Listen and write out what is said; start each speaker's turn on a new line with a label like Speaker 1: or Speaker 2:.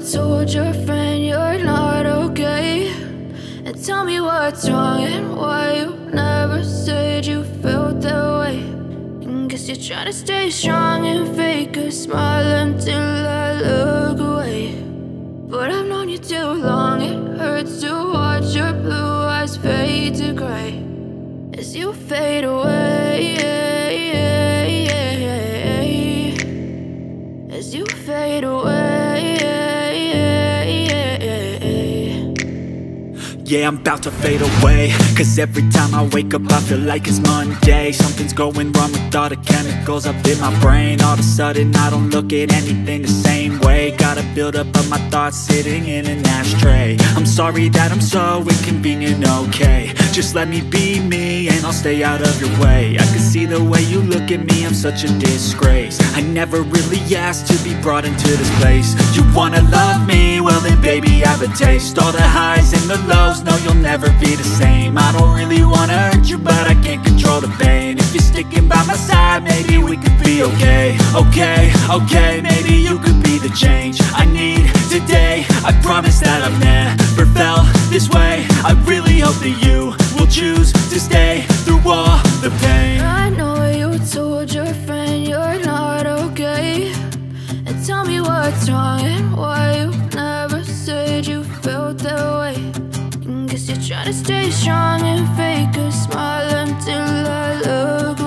Speaker 1: told your friend you're not okay, and tell me what's wrong and why you never said you felt that way. And guess you're trying to stay strong and fake a smile until I look away. But I've known you too long, it hurts to watch your blue eyes fade to gray as you fade away, as you fade away.
Speaker 2: Yeah, I'm about to fade away, cause every time I wake up I feel like it's Monday. Something's going wrong with all the chemicals up in my brain. All of a sudden I don't look at anything the same way. Got a buildup of my thoughts sitting in an ashtray. I'm sorry that I'm so inconvenient, okay. Just let me be me and I'll stay out of your way. I can see the way you look at me, I'm such a disgrace. I never really asked to be brought into this place. You wanna love me? Well then baby I have a taste. All the highs and the lows, no you'll never be the same. I don't really wanna hurt you but I can't control the pain. If you're sticking by my side maybe we could be okay. Okay, maybe you could be the change I need today. I promise that I've never felt this way. I really hope that you will choose to stay through all the pain.
Speaker 1: I know you told your friend you're not okay, and tell me what's wrong and why you never said you felt that way. And guess you're trying to stay strong and fake a smile until I look